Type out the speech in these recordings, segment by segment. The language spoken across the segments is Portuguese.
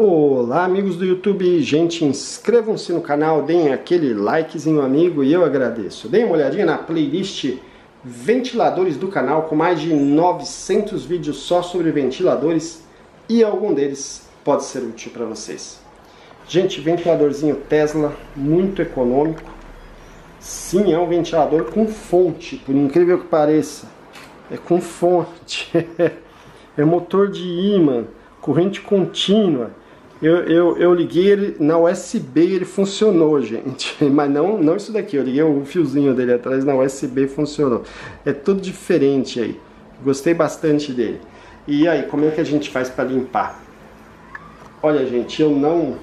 Olá amigos do YouTube, gente, inscrevam-se no canal, deem aquele likezinho amigo e eu agradeço. Deem uma olhadinha na playlist ventiladores do canal com mais de 900 vídeos só sobre ventiladores e algum deles pode ser útil para vocês. Gente, ventiladorzinho Tesla, muito econômico. Sim, é um ventilador com fonte, por incrível que pareça. É com fonte, é motor de ímã, corrente contínua. Eu liguei ele na USB e ele funcionou, gente. Mas não isso daqui, eu liguei o fiozinho dele atrás na USB e funcionou. É tudo diferente aí. Gostei bastante dele. E aí, como é que a gente faz para limpar? Olha, gente, eu não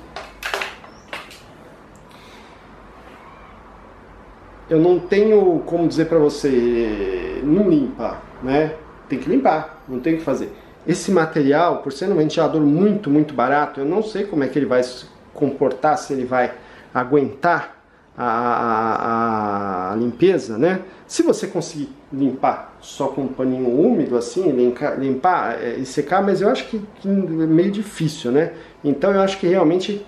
tenho como dizer para você, não limpa, né? Tem que limpar, não tem o que fazer. Esse material, por ser um ventilador muito barato, eu não sei como é que ele vai se comportar, se ele vai aguentar a limpeza, né? Se você conseguir limpar só com um paninho úmido, assim, limpar e secar, mas eu acho que é meio difícil, né? Então eu acho que realmente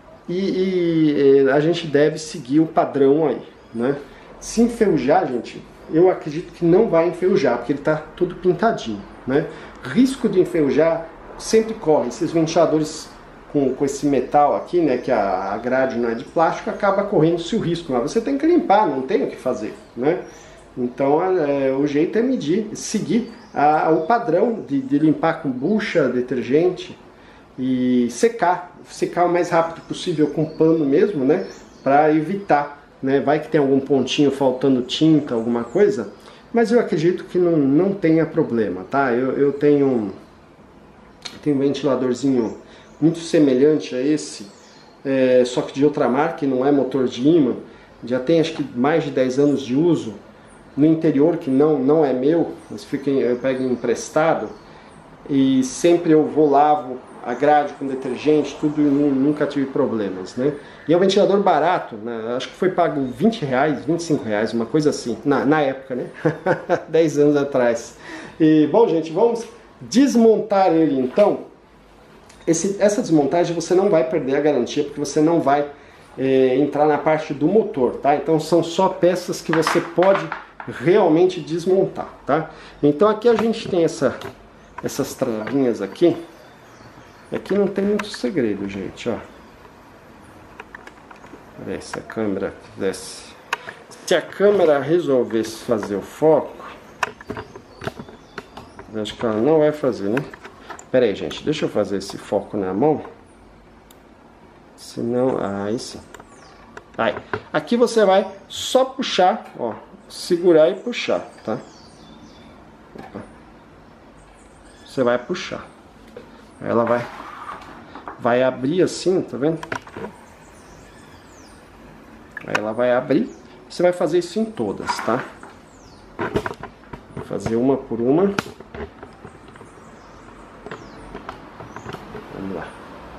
a gente deve seguir o padrão aí, né? Se enferrujar, gente, eu acredito que não vai enferrujar, porque ele está todo pintadinho, né? Risco de enferrujar sempre corre. Esses ventiladores com esse metal aqui, né, que a grade não é de plástico, acaba correndo-se o risco. Mas você tem que limpar, não tem o que fazer, né? Então o jeito é seguir o padrão de limpar com bucha, detergente e secar o mais rápido possível com pano mesmo, né, para evitar, né, vai que tem algum pontinho faltando tinta, alguma coisa. Mas eu acredito que não tenha problema, tá? Eu tenho um ventiladorzinho muito semelhante a esse, só que de outra marca, não é motor de ímã. Já tem acho que mais de 10 anos de uso. No interior, que não é meu, mas eu pego emprestado. E sempre eu lavo a grade com detergente, tudo, e nunca tive problemas, né? E é um ventilador barato, né? Acho que foi pago R$20, R$25, uma coisa assim, na época, né? 10 anos atrás. E, bom, gente, vamos desmontar ele então. Essa desmontagem você não vai perder a garantia, porque você não vai entrar na parte do motor, tá? Então são só peças que você pode realmente desmontar, tá? Então aqui a gente tem essas travinhas aqui. Aqui não tem muito segredo, gente, ó. Peraí, se a câmera quisesse... Se a câmera resolvesse fazer o foco... Acho que ela não vai fazer, né? Peraí, gente, deixa eu fazer esse foco na mão. Senão... Aí sim. Aí. Aqui você vai só puxar, ó. Segurar e puxar, tá? Opa. Você vai puxar. Ela vai abrir assim, tá vendo? Aí ela vai abrir. Você vai fazer isso em todas, tá? Vou fazer uma por uma. Vamos lá.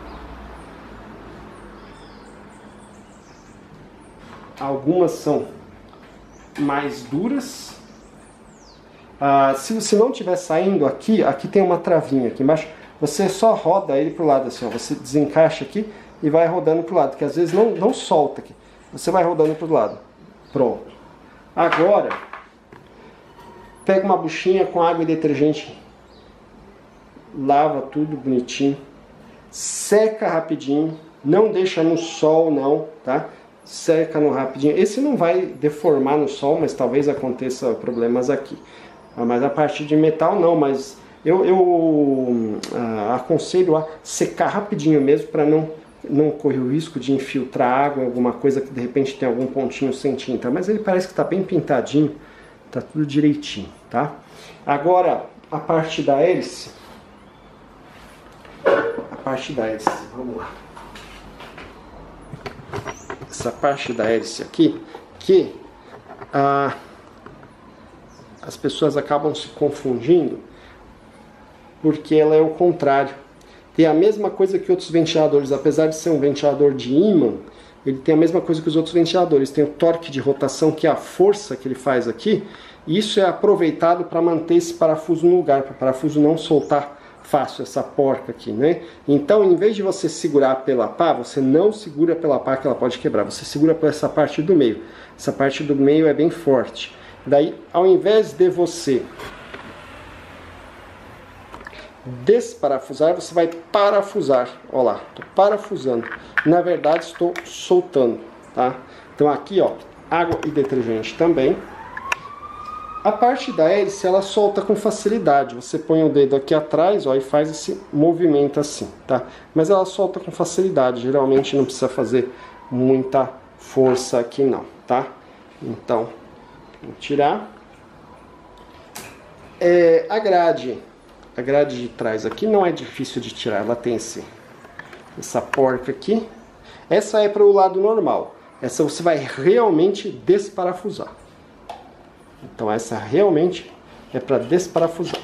Algumas são mais duras. Se não estiver saindo aqui tem uma travinha aqui embaixo. Você só roda ele pro lado assim, ó. Você desencaixa aqui e vai rodando pro lado, que às vezes não solta aqui. Você vai rodando pro lado. Pronto. Agora, pega uma buchinha com água e detergente. Lava tudo bonitinho. Seca rapidinho. Não deixa no sol não, tá? Seca no rapidinho. Esse não vai deformar no sol, mas talvez aconteça problemas aqui. Mas a parte de metal não, mas eu aconselho a secar rapidinho mesmo, para não correr o risco de infiltrar água, alguma coisa que de repente tem algum pontinho sem tinta. Mas ele parece que está bem pintadinho, tá tudo direitinho, tá? Agora, a parte da hélice. Vamos lá. Essa parte da hélice aqui, que as pessoas acabam se confundindo, porque ela é o contrário. Tem a mesma coisa que outros ventiladores, apesar de ser um ventilador de ímã, ele tem a mesma coisa que os outros ventiladores. Tem o torque de rotação, que é a força que ele faz aqui, e isso é aproveitado para manter esse parafuso no lugar, para o parafuso não soltar fácil essa porca aqui, né? Então, em vez de você segurar pela pá, você não segura pela pá que ela pode quebrar. Você segura por essa parte do meio. Essa parte do meio é bem forte. Daí, ao invés de você desparafusar, você vai parafusar. Olha lá, estou parafusando. Na verdade, estou soltando, tá? Então aqui, ó, água e detergente também. A parte da hélice, ela solta com facilidade. Você põe o dedo aqui atrás, ó, e faz esse movimento assim, tá? Mas ela solta com facilidade. Geralmente não precisa fazer muita força aqui não, tá? Então, vou tirar. A grade de trás aqui não é difícil de tirar. Ela tem essa porca aqui. Essa é para o lado normal. Essa você vai realmente desparafusar. Então essa realmente é para desparafusar.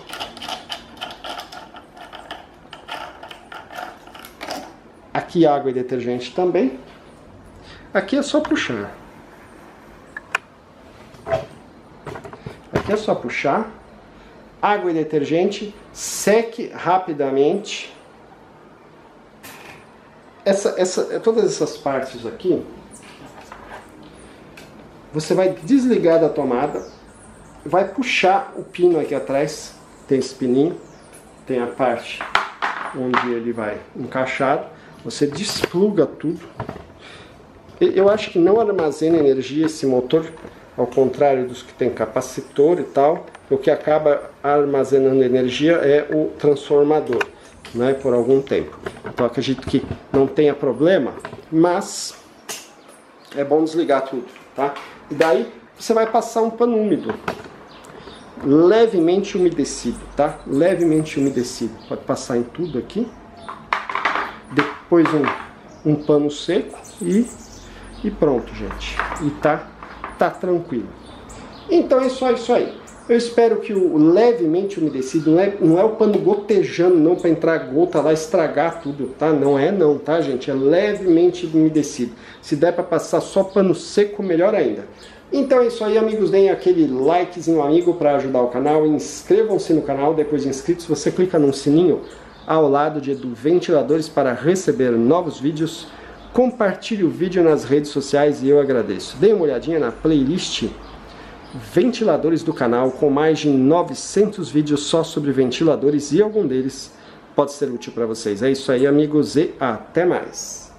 Aqui água e detergente também. Aqui é só puxar. Aqui é só puxar. Água e detergente, seque rapidamente. Todas essas partes aqui, você vai desligar da tomada, vai puxar o pino aqui atrás, tem esse pininho, tem a parte onde ele vai encaixar, você despluga tudo. Eu acho que não armazena energia esse motor, ao contrário dos que tem capacitor e tal. O que acaba armazenando energia é o transformador, né, por algum tempo. Então acredito que não tenha problema, mas é bom desligar tudo, tá? E daí você vai passar um pano úmido, levemente umedecido, tá? Levemente umedecido. Pode passar em tudo aqui. Depois um pano seco e pronto, gente. E tá tranquilo. Então é só isso aí. Eu espero que o levemente umedecido não é o pano gotejando não para entrar gota lá estragar tudo, tá? Não é não, tá, gente? É levemente umedecido. Se der para passar só pano seco, melhor ainda. Então é isso aí, amigos. Deem aquele likezinho amigo para ajudar o canal. Inscrevam-se no canal. Depois de inscritos, você clica no sininho ao lado do Ventiladores para receber novos vídeos. Compartilhe o vídeo nas redes sociais e eu agradeço. Dê uma olhadinha na playlist Ventiladores do canal, com mais de 900 vídeos só sobre ventiladores e algum deles pode ser útil para vocês. É isso aí, amigos, e até mais!